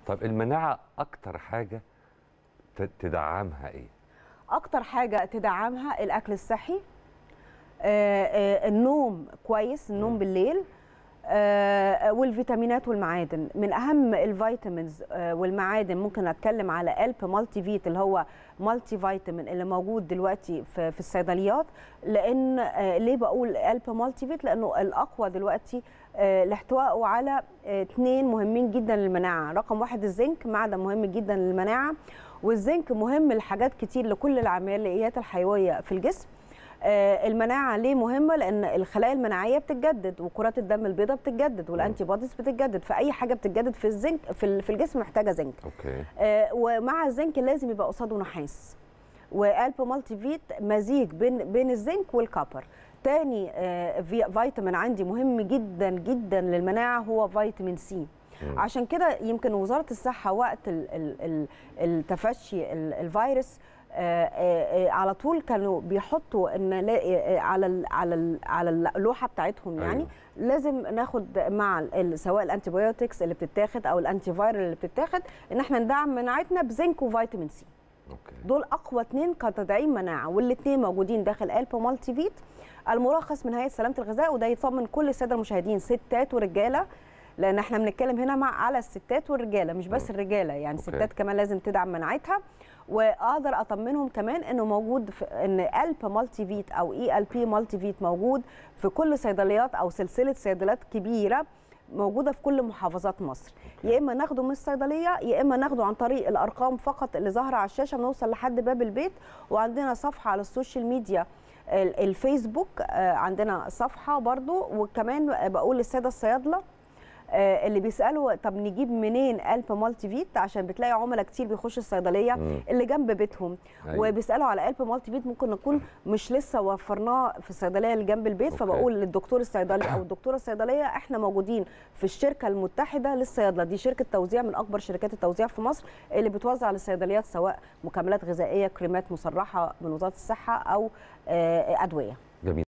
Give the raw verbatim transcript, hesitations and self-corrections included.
طب المناعه اكتر حاجه تدعمها ايه؟ اكتر حاجه تدعمها الاكل الصحي، آه آه النوم كويس، النوم م. بالليل، آه والفيتامينات والمعادن. من اهم الفيتامينز آه والمعادن ممكن اتكلم على ألب مالتي فيت اللي هو مالتي فيتامين اللي موجود دلوقتي في, في الصيدليات. لان آه ليه بقول ألب مالتي فيت؟ لانه الاقوى دلوقتي آه لاحتوائه على اثنين آه مهمين جدا للمناعه. رقم واحد الزنك، معدن مهم جدا للمناعه، والزنك مهم لحاجات كتير، لكل العمليات الحيويه في الجسم. آه المناعه ليه مهمه؟ لان الخلايا المناعيه بتتجدد، وكرات الدم البيضاء بتتجدد، والانتي بوديز بتتجدد، فاي حاجه بتتجدد في الزنك في في الجسم محتاجه زنك. اوكي. آه ومع الزنك لازم يبقى قصاده نحاس، وألب مالتي فيت مزيج بين بين الزنك والكابر. تاني آه فيتامين عندي مهم جدا جدا للمناعه هو فيتامين سي. عشان كده يمكن وزاره الصحه وقت التفشي الفيروس آآ آآ على طول كانوا بيحطوا ان على ال على ال على اللوحه بتاعتهم يعني أيوة. لازم ناخد مع سواء الانتي بايوتكس اللي بتتاخد او الانتي فايرال اللي بتتاخد ان احنا ندعم مناعتنا بزنك وفيتامين سي. أوكي. دول اقوى اثنين كتدعيم مناعه، والاثنين موجودين داخل ألب مالتي فيت المرخص من هيئه سلامه الغذاء. وده يطمن كل الساده المشاهدين ستات ورجاله، لان احنا بنتكلم هنا مع على الستات والرجاله مش بس الرجاله، يعني الستات كمان لازم تدعم مناعتها. واقدر اطمنهم كمان انه موجود في ان ألب مالتي فيت او اي ال بي مالتي فيت موجود في كل صيدليات او سلسله صيدليات كبيره موجوده في كل محافظات مصر. يا اما ناخده من الصيدليه يا اما ناخده عن طريق الارقام فقط اللي ظاهره على الشاشه، نوصل لحد باب البيت. وعندنا صفحه على السوشيال ميديا الفيسبوك، عندنا صفحه برضو. وكمان بقول للساده الصيادله اللي بيسالوا طب نجيب منين ألب مالتي فيت، عشان بتلاقي عملاء كتير بيخشوا الصيدليه مم. اللي جنب بيتهم أيوة. وبيسالوا على ألب مالتي فيت، ممكن نكون مش لسه وفرناه في الصيدليه اللي جنب البيت. أوكي. فبقول للدكتور الصيدلي او الدكتوره الصيدليه احنا موجودين في الشركه المتحده للصيادله، دي شركه توزيع من اكبر شركات التوزيع في مصر اللي بتوزع للصيدليات سواء مكملات غذائيه، كريمات مصرحه من وزاره الصحه او ادويه. جميل.